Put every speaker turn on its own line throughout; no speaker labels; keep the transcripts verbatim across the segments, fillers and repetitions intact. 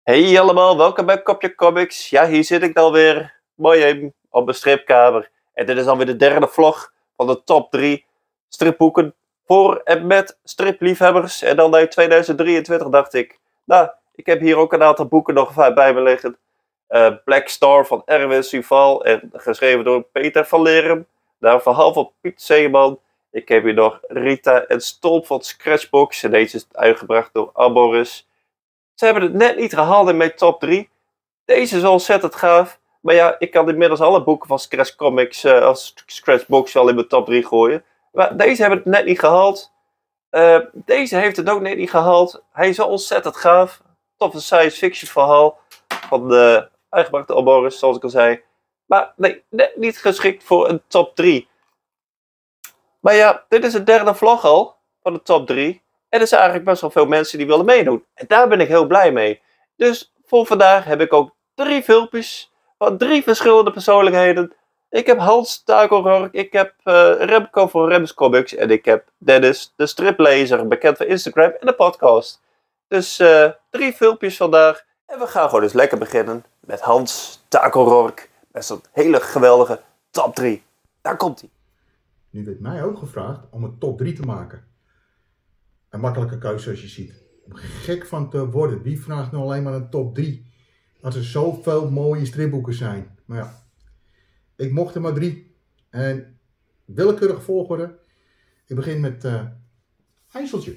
Hey allemaal, welkom bij Kopje Comics. Ja, hier zit ik dan weer, mooi even, op mijn stripkamer. En dit is alweer de derde vlog van de top drie stripboeken voor en met stripliefhebbers. En dan uit tweeduizend drieëntwintig dacht ik, nou, ik heb hier ook een aantal boeken nog bij me liggen. Uh, Black Star van Erwin Suval en geschreven door Peter van Lerum. Daar een verhaal van Piet Zeeman. Ik heb hier nog Rita en Stolp van Scratchbox. En deze is uitgebracht door Aboris. Ze hebben het net niet gehaald in mijn top drie. Deze is ontzettend gaaf. Maar ja, ik kan inmiddels alle boeken van Scratch Comics uh, als Scratchbox wel in mijn top drie gooien. Maar deze hebben het net niet gehaald. Uh, deze heeft het ook net niet gehaald. Hij is wel ontzettend gaaf. Toffe science fiction verhaal. Van de uitgebracht door Aboris, zoals ik al zei. Maar nee, net niet geschikt voor een top drie. Maar ja, dit is de derde vlog al van de top drie. En er zijn eigenlijk best wel veel mensen die willen meedoen. En daar ben ik heel blij mee. Dus voor vandaag heb ik ook drie filmpjes van drie verschillende persoonlijkheden. Ik heb Hans Takelrork, ik heb uh, Remco van Rems Comics en ik heb Dennis, de striplezer, bekend van Instagram en de podcast. Dus uh, drie filmpjes vandaag. En we gaan gewoon eens lekker beginnen met Hans Takelrork. Met zo'n hele geweldige top drie. Daar komt hij.
Nu werd mij ook gevraagd om een top drie te maken. Een makkelijke keuze zoals je ziet. Om gek van te worden. Wie vraagt nou alleen maar een top drie? Als er zoveel mooie stripboeken zijn. Maar ja, ik mocht er maar drie. En willekeurig volgorde. Ik begin met uh, IJsseltje.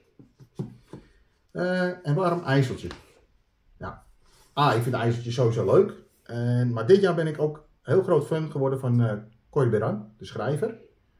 Uh, en waarom IJsseltje? Ja, A, ik vind IJsseltje sowieso leuk. En, maar dit jaar ben ik ook heel groot fan geworden van uh, Koy Beran, de schrijver.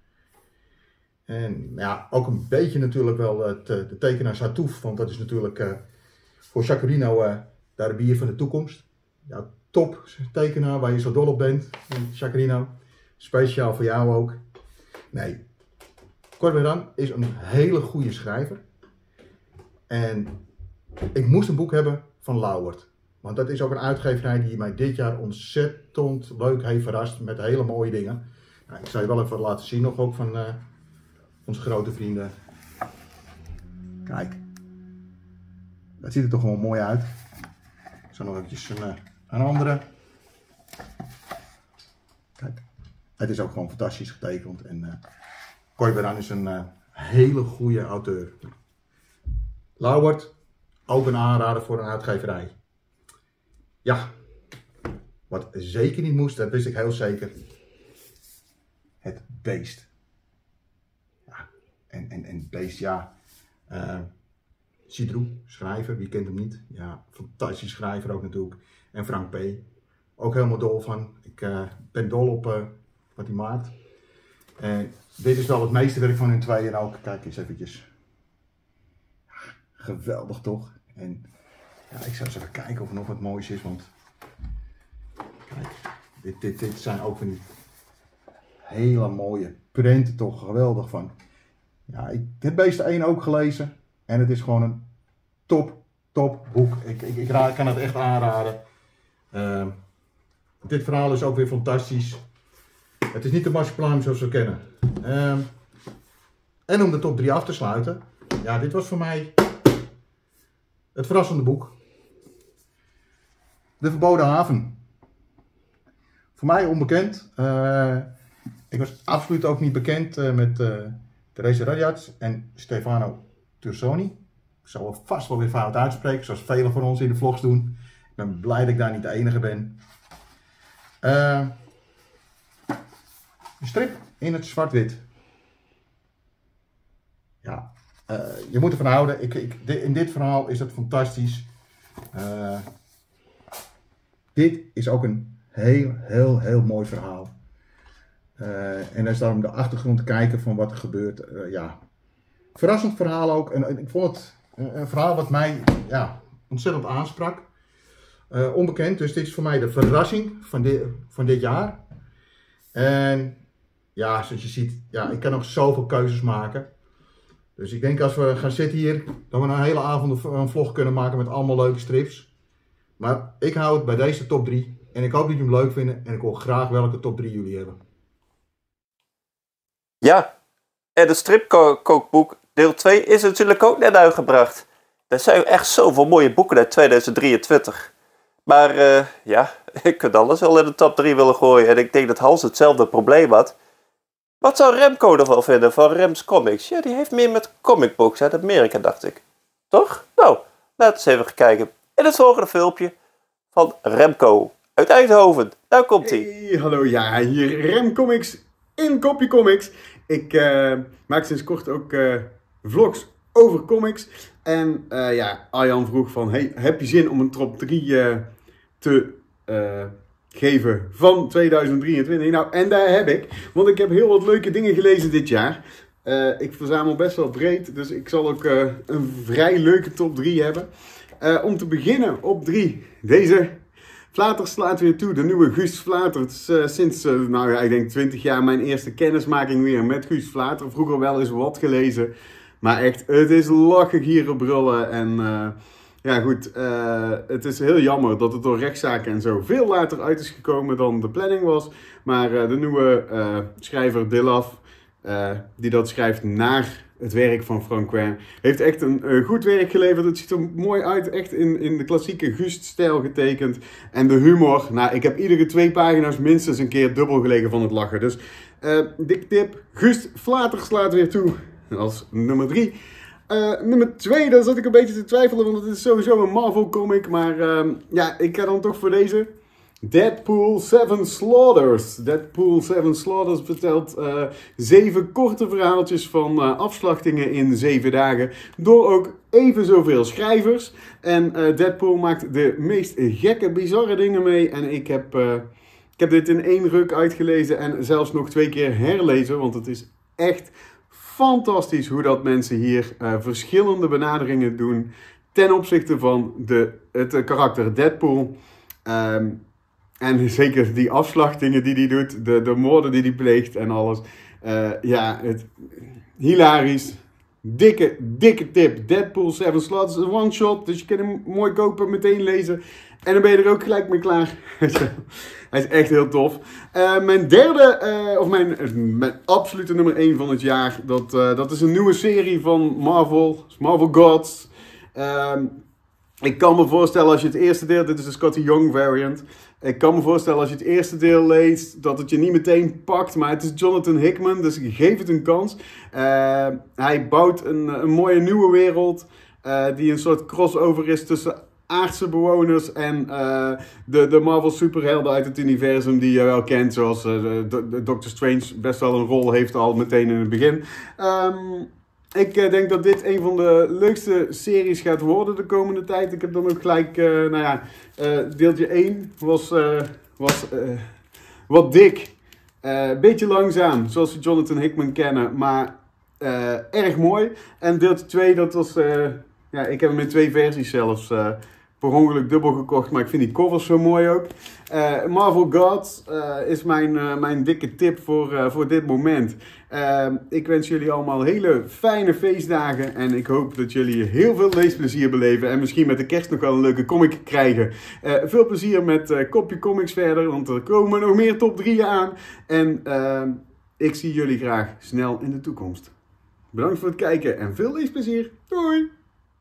En ja, ook een beetje natuurlijk wel het, de tekenaar Satouf, want dat is natuurlijk uh, voor Chacarino uh, daar de bier van de toekomst. Ja, top tekenaar waar je zo dol op bent, Chacarino. Speciaal voor jou ook. Nee, Corberan is een hele goede schrijver. En ik moest een boek hebben van Lauwert. Want dat is ook een uitgeverij die mij dit jaar ontzettend leuk heeft verrast met hele mooie dingen. Nou, ik zal je wel even laten zien nog ook van... Uh, onze grote vrienden. Kijk. Dat ziet er toch gewoon mooi uit. Ik zal nog eventjes een, een andere. Kijk. Het is ook gewoon fantastisch getekend. En uh, Koy Beran is een uh, hele goede auteur. Lauwert. Ook een aanrader voor een uitgeverij. Ja. Wat zeker niet moest, dat wist ik heel zeker. Het beest. En, en, en Beest, ja, uh, Sidrou, schrijver, wie kent hem niet? Ja, fantastisch schrijver ook natuurlijk. En Frank P. Ook helemaal dol van. Ik uh, ben dol op uh, wat hij maakt. En dit is wel het meeste werk van hun tweeën ook. Kijk eens eventjes. Ja, geweldig toch? En ja, ik zou eens even kijken of er nog wat moois is, want kijk, dit, dit, dit zijn ook van die hele mooie prenten toch, geweldig van. Ja, ik heb Beest één ook gelezen en het is gewoon een top, top boek. Ik, ik, ik kan het echt aanraden. Uh, dit verhaal is ook weer fantastisch. Het is niet de marsipilaam zoals we kennen. Uh, en om de top drie af te sluiten. Ja, dit was voor mij het verrassende boek. De Verboden Haven. Voor mij onbekend. Uh, ik was absoluut ook niet bekend uh, met... Uh, Therese Radjats en Stefano Tursoni. Ik zal het vast wel weer fout uitspreken, zoals velen van ons in de vlogs doen. Ik ben blij dat ik daar niet de enige ben. Uh, een strip in het zwart-wit. Ja, uh, je moet ervan houden. Ik, ik, in dit verhaal is het fantastisch. Uh, dit is ook een heel, heel, heel mooi verhaal. Uh, en dan is daarom de achtergrond te kijken van wat er gebeurt. Uh, ja, verrassend verhaal ook. En, en ik vond het een, een verhaal wat mij ja, ontzettend aansprak. Uh, onbekend, dus dit is voor mij de verrassing van, dit, van dit jaar. En ja, zoals je ziet, ja, ik kan nog zoveel keuzes maken. Dus ik denk als we gaan zitten hier, dat we een hele avond een vlog kunnen maken met allemaal leuke strips. Maar ik hou het bij deze top drie. En ik hoop dat jullie hem leuk vinden. En ik wil graag welke top drie jullie hebben.
Ja, en het stripkookboek deel twee is natuurlijk ook net uitgebracht. er zijn echt zoveel mooie boeken uit tweeduizend drieëntwintig. Maar uh, ja, ik kunt alles wel in de top drie willen gooien. En ik denk dat Hans hetzelfde probleem had. Wat zou Remco er wel vinden van Rems Comics? Ja, die heeft meer met comic books uit Amerika, dacht ik. Toch? Nou, laten we eens even kijken. In het volgende filmpje van Remco uit Eindhoven. Daar komt hij.
Hey, hallo, ja, hier Rem Comics in Kopje Comics. Ik uh, maak sinds kort ook uh, vlogs over comics. En uh, ja, Arjan vroeg van, hey, heb je zin om een top drie uh, te uh, geven van tweeduizend drieëntwintig? Nou, en daar heb ik, want ik heb heel wat leuke dingen gelezen dit jaar. Uh, ik verzamel best wel breed, dus ik zal ook uh, een vrij leuke top drie hebben. Uh, om te beginnen op drie, deze Vlater slaat weer toe, de nieuwe Guus Vlater. Het is uh, sinds, uh, nou ja, ik denk twintig jaar mijn eerste kennismaking weer met Guus Vlater. Vroeger wel eens wat gelezen, maar echt, het is lachen, gieren, brullen. En uh, ja goed, uh, het is heel jammer dat het door rechtszaken en zo veel later uit is gekomen dan de planning was. Maar uh, de nieuwe uh, schrijver Dilaf, uh, die dat schrijft naar het werk van Frank Quin, heeft echt een uh, goed werk geleverd. Het ziet er mooi uit, echt in, in de klassieke Gust-stijl getekend. En de humor, nou, ik heb iedere twee pagina's minstens een keer dubbel gelegen van het lachen. Dus, uh, dik tip, Gust Vlater slaat weer toe als nummer drie. Uh, nummer twee, daar zat ik een beetje te twijfelen, want het is sowieso een Marvel comic. Maar uh, ja, ik ga dan toch voor deze. Deadpool Seven Slaughters. Deadpool Seven Slaughters vertelt uh, zeven korte verhaaltjes van uh, afslachtingen in zeven dagen. Door ook even zoveel schrijvers. En uh, Deadpool maakt de meest gekke, bizarre dingen mee. En ik heb, uh, ik heb dit in één ruk uitgelezen en zelfs nog twee keer herlezen. Want het is echt fantastisch hoe dat mensen hier uh, verschillende benaderingen doen ten opzichte van de, het uh, karakter Deadpool. Um, En zeker die afslachtingen die hij doet, de, de moorden die hij pleegt en alles. Uh, ja, het, hilarisch. Dikke, dikke tip. Deadpool Seven Slaughters is een one-shot, dus je kan hem mooi kopen, meteen lezen. En dan ben je er ook gelijk mee klaar. Hij is echt heel tof. Uh, mijn derde, uh, of mijn, mijn absolute nummer één van het jaar, dat, uh, dat is een nieuwe serie van Marvel, Marvel Gods. Uh, ik kan me voorstellen als je het eerste deel, dit is de Scotty Young variant. Ik kan me voorstellen als je het eerste deel leest, dat het je niet meteen pakt. Maar het is Jonathan Hickman, dus geef het een kans. Uh, hij bouwt een, een mooie nieuwe wereld, uh, die een soort crossover is tussen aardse bewoners en uh, de, de Marvel superhelden uit het universum die je wel kent. Zoals uh, de, de Doctor Strange best wel een rol heeft al meteen in het begin. Um, Ik uh, denk dat dit een van de leukste series gaat worden de komende tijd. Ik heb dan ook gelijk, uh, nou ja, uh, deeltje één was, uh, was uh, wat dik. Een uh, beetje langzaam, zoals we Jonathan Hickman kennen, maar uh, erg mooi. En deeltje twee, dat was, uh, ja, ik heb hem in twee versies zelfs uh, per ongeluk dubbel gekocht, maar ik vind die covers zo mooi ook. Uh, Marvel Gods uh, is mijn, uh, mijn dikke tip voor, uh, voor dit moment. Uh, ik wens jullie allemaal hele fijne feestdagen en ik hoop dat jullie heel veel leesplezier beleven en misschien met de kerst nog wel een leuke comic krijgen. Uh, veel plezier met uh, Kopje Comics verder, want er komen nog meer top drieën aan. En uh, ik zie jullie graag snel in de toekomst. Bedankt voor het kijken en veel leesplezier. Doei!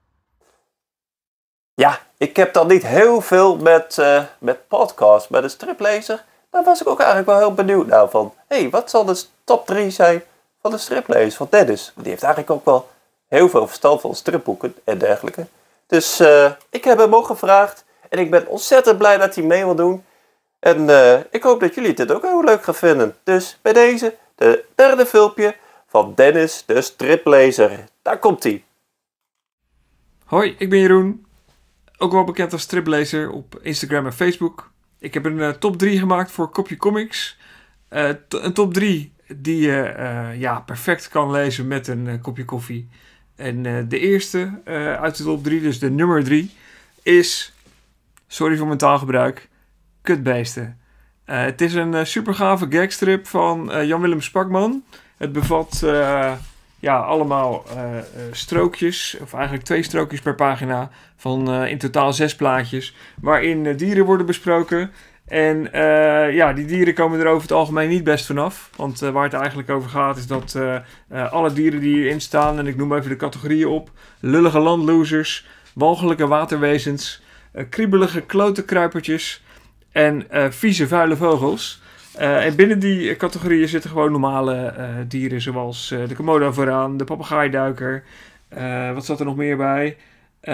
Ja, ik heb dan niet heel veel met, uh, met podcasts, met een striplezer. Daar was ik ook eigenlijk wel heel benieuwd naar van. Hé, hey, wat zal de top drie zijn van de striplezer van Dennis? Die heeft eigenlijk ook wel heel veel verstand van stripboeken en dergelijke. Dus uh, ik heb hem ook gevraagd. En ik ben ontzettend blij dat hij mee wil doen. En uh, ik hoop dat jullie dit ook heel leuk gaan vinden. Dus bij deze, de derde filmpje van Dennis de striplezer. Daar komt hij.
Hoi, ik ben Jeroen. Ook wel bekend als striplezer op Instagram en Facebook. Ik heb een uh, top drie gemaakt voor Kopje Comics. Uh, t- een top drie die je uh, ja, perfect kan lezen met een uh, kopje koffie. En uh, de eerste uh, uit de top drie, dus de nummer drie, is, sorry voor mijn taalgebruik, Kutbeesten. Uh, het is een uh, super gave gagstrip van uh, Jan-Willem Spakman. Het bevat uh, ja, allemaal uh, uh, strookjes, of eigenlijk twee strookjes per pagina, van uh, in totaal zes plaatjes, waarin uh, dieren worden besproken. En uh, ja, die dieren komen er over het algemeen niet best vanaf. Want uh, waar het eigenlijk over gaat is dat uh, uh, alle dieren die hierin staan, en ik noem even de categorieën op, lullige landlosers, walgelijke waterwezens, uh, kriebelige klotenkruipertjes en uh, vieze vuile vogels. Uh, en binnen die categorieën zitten gewoon normale uh, dieren zoals uh, de komodo vooraan, de papegaaiduiker. Uh, wat zat er nog meer bij? Uh,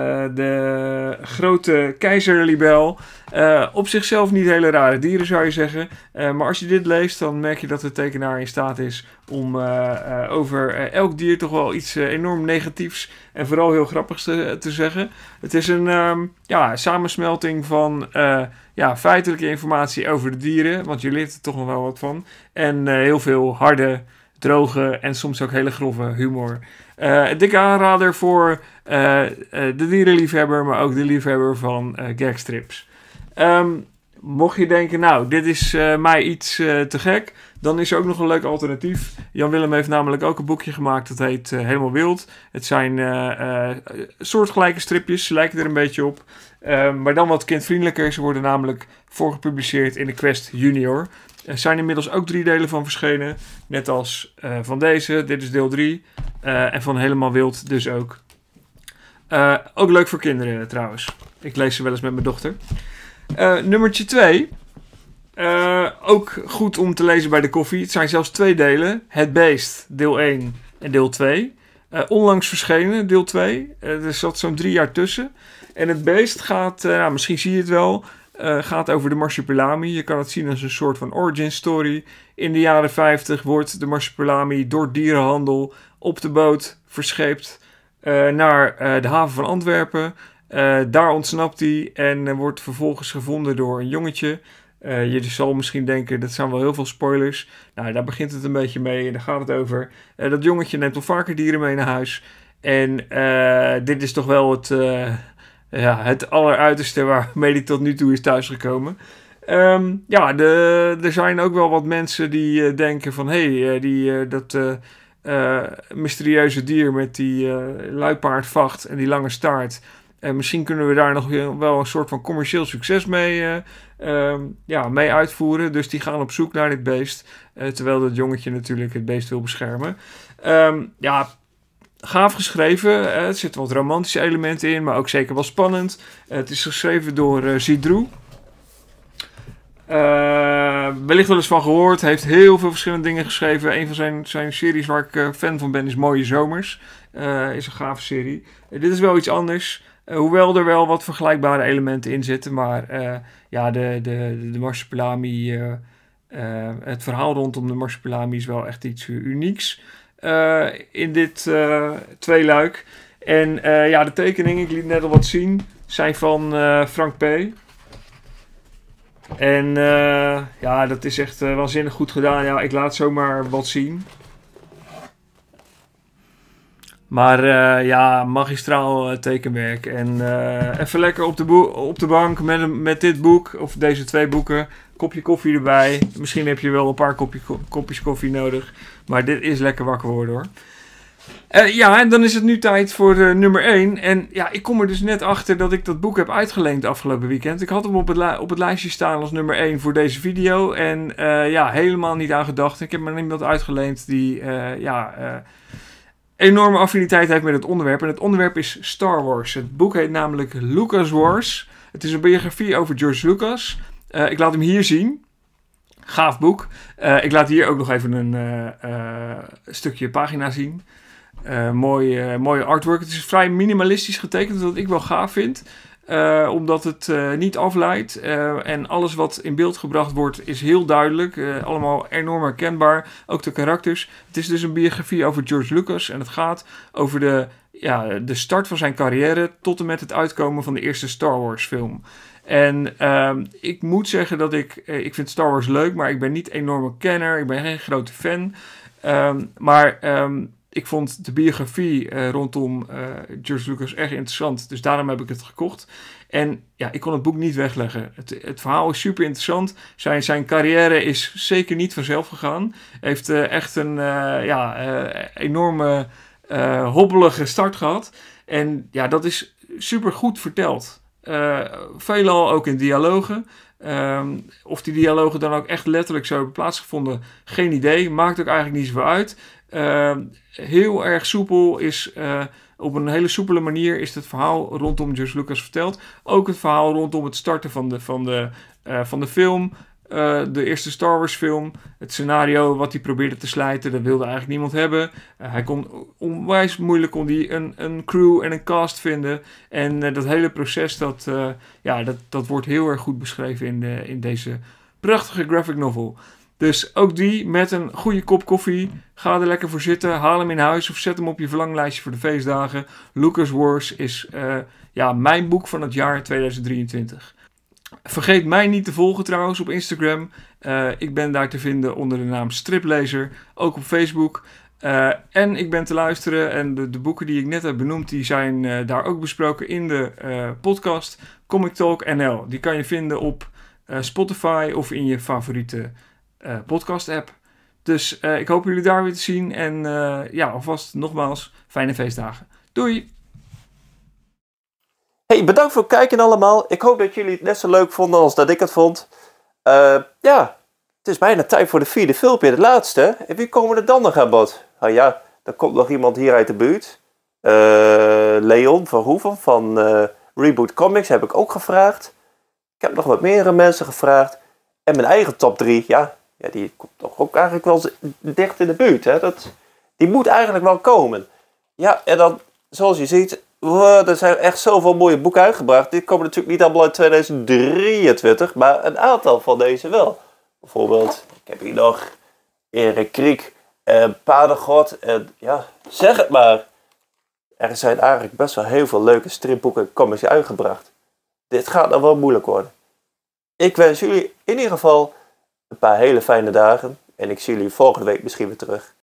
de grote keizerlibel. Uh, op zichzelf niet hele rare dieren zou je zeggen. Uh, maar als je dit leest dan merk je dat de tekenaar in staat is om uh, uh, over uh, elk dier toch wel iets uh, enorm negatiefs en vooral heel grappigs te, te zeggen. Het is een um, ja, samensmelting van uh, ja, feitelijke informatie over de dieren, want je leert er toch nog wel wat van. En uh, heel veel harde, droge en soms ook hele grove humor. Uh, een dikke aanrader voor uh, uh, de dierenliefhebber, maar ook de liefhebber van uh, gagstrips. Um, mocht je denken, nou, dit is uh, mij iets uh, te gek, dan is er ook nog een leuk alternatief. Jan Willem heeft namelijk ook een boekje gemaakt, dat heet uh, Helemaal Wild. Het zijn uh, uh, soortgelijke stripjes, ze lijken er een beetje op. Uh, maar dan wat kindvriendelijker. Ze worden namelijk voorgepubliceerd in de Quest Junior. Er zijn inmiddels ook drie delen van verschenen. Net als uh, van deze. Dit is deel drie. Uh, en van Helemaal Wild dus ook. Uh, ook leuk voor kinderen trouwens. Ik lees ze wel eens met mijn dochter. Uh, nummertje twee. Uh, ook goed om te lezen bij de koffie. Het zijn zelfs twee delen. Het Beest, deel één en deel twee. Uh, onlangs verschenen, deel twee. Uh, er zat zo'n drie jaar tussen. En Het Beest gaat, uh, nou, misschien zie je het wel, uh, gaat over de marsupilami. Je kan het zien als een soort van origin story. In de jaren vijftig wordt de marsupilami door dierenhandel op de boot verscheept uh, naar uh, de haven van Antwerpen. Uh, daar ontsnapt hij en uh, wordt vervolgens gevonden door een jongetje. Uh, je zal misschien denken, dat zijn wel heel veel spoilers. Nou, daar begint het een beetje mee en daar gaat het over. Uh, dat jongetje neemt al vaker dieren mee naar huis. En uh, dit is toch wel het, uh, ja, het alleruiterste waarmee hij tot nu toe is thuisgekomen. Um, ja, de, er zijn ook wel wat mensen die uh, denken van... hé, hey, uh, die, uh, dat uh, uh, mysterieuze dier met die uh, luipaardvacht en die lange staart... En misschien kunnen we daar nog wel een soort van commercieel succes mee, uh, uh, ja, mee uitvoeren. Dus die gaan op zoek naar dit beest. Uh, terwijl dat jongetje natuurlijk het beest wil beschermen. Um, ja, gaaf geschreven. Uh, er zitten wat romantische elementen in, maar ook zeker wel spannend. Uh, het is geschreven door uh, Zidrou. Uh, wellicht wel eens van gehoord. Hij heeft heel veel verschillende dingen geschreven. Een van zijn, zijn series waar ik uh, fan van ben is Mooie Zomers. Uh, is een gave serie. Uh, dit is wel iets anders. Uh, hoewel er wel wat vergelijkbare elementen in zitten. Maar uh, ja, de, de, de marsupilami... Uh, uh, het verhaal rondom de marsupilami is wel echt iets unieks. Uh, in dit uh, tweeluik. En uh, ja, de tekeningen, ik liet net al wat zien, zijn van uh, Frank P. En uh, ja, dat is echt uh, waanzinnig goed gedaan. Ja, ik laat zomaar wat zien. Maar uh, ja, magistraal uh, tekenwerk. En uh, even lekker op de, op de bank met, met dit boek, of deze twee boeken. Kopje koffie erbij. Misschien heb je wel een paar kopje, kopjes koffie nodig. Maar dit is lekker wakker worden hoor. Uh, ja, en dan is het nu tijd voor uh, nummer één. En ja, ik kom er dus net achter dat ik dat boek heb uitgeleend afgelopen weekend. Ik had hem op het, li- op het lijstje staan als nummer één voor deze video. En uh, ja, helemaal niet aan gedacht. Ik heb maar iemand uitgeleend die uh, ja, uh, enorme affiniteit heeft met het onderwerp. En het onderwerp is Star Wars. Het boek heet namelijk Lucas Wars. Het is een biografie over George Lucas. Uh, ik laat hem hier zien. Gaaf boek. Uh, ik laat hier ook nog even een uh, uh, stukje pagina zien. Uh, mooi, uh, mooie artwork. Het is vrij minimalistisch getekend, wat ik wel gaaf vind. Uh, omdat het uh, niet afleidt. Uh, en alles wat in beeld gebracht wordt is heel duidelijk. Uh, allemaal enorm herkenbaar. Ook de karakters. Het is dus een biografie over George Lucas. En het gaat over de, ja, de start van zijn carrière tot en met het uitkomen van de eerste Star Wars film. En uh, ik moet zeggen dat ik... Uh, ik vind Star Wars leuk, maar ik ben niet enorme kenner. Ik ben geen grote fan. Um, maar... Um, Ik vond de biografie uh, rondom uh, George Lucas erg interessant. Dus daarom heb ik het gekocht. En ja, ik kon het boek niet wegleggen. Het, het verhaal is super interessant. Zijn, zijn carrière is zeker niet vanzelf gegaan. Hij heeft uh, echt een uh, ja, uh, enorme uh, hobbelige start gehad. En ja, dat is super goed verteld. Uh, veelal ook in dialogen. Um, of die dialogen dan ook echt letterlijk zo hebben plaatsgevonden, geen idee. Maakt ook eigenlijk niet zoveel uit. Uh, heel erg soepel is... Uh, op een hele soepele manier is het verhaal rondom George Lucas verteld. Ook het verhaal rondom het starten van de, van de, uh, van de film. Uh, de eerste Star Wars film. Het scenario wat hij probeerde te slijten. Dat wilde eigenlijk niemand hebben. Uh, hij kon onwijs moeilijk kon die een, een crew en een cast vinden. En uh, dat hele proces dat, uh, ja, dat, dat wordt heel erg goed beschreven in, de, in deze prachtige graphic novel. Dus ook die met een goede kop koffie. Ga er lekker voor zitten. Haal hem in huis of zet hem op je verlanglijstje voor de feestdagen. Lucas Wars is uh, ja, mijn boek van het jaar tweeduizend drieëntwintig. Vergeet mij niet te volgen trouwens op Instagram. Uh, ik ben daar te vinden onder de naam Striplezer. Ook op Facebook. Uh, en ik ben te luisteren. En de, de boeken die ik net heb benoemd, die zijn uh, daar ook besproken in de uh, podcast Comic Talk N L. Die kan je vinden op uh, Spotify of in je favoriete uh, podcast app. Dus uh, ik hoop jullie daar weer te zien. En uh, ja, alvast nogmaals fijne feestdagen. Doei!
Hey, bedankt voor het kijken allemaal. Ik hoop dat jullie het net zo leuk vonden als dat ik het vond. Uh, ja, het is bijna tijd voor de vierde filmpje, de laatste. En wie komen er dan nog aan bod? Nou ja, er komt nog iemand hier uit de buurt. Uh, Leon Verhoeven van uh, Reboot Comics heb ik ook gevraagd. Ik heb nog wat meerdere mensen gevraagd. En mijn eigen top drie, ja, ja die komt toch ook eigenlijk wel dicht in de buurt. Hè? Dat, die moet eigenlijk wel komen. Ja, en dan, zoals je ziet... Wow, er zijn echt zoveel mooie boeken uitgebracht. Die komen natuurlijk niet allemaal uit tweeduizend drieëntwintig, maar een aantal van deze wel. Bijvoorbeeld, ik heb hier nog Erik Kriek en Paardengod en ja, zeg het maar. Er zijn eigenlijk best wel heel veel leuke stripboeken en comics uitgebracht. Dit gaat nog wel moeilijk worden. Ik wens jullie in ieder geval een paar hele fijne dagen en ik zie jullie volgende week misschien weer terug.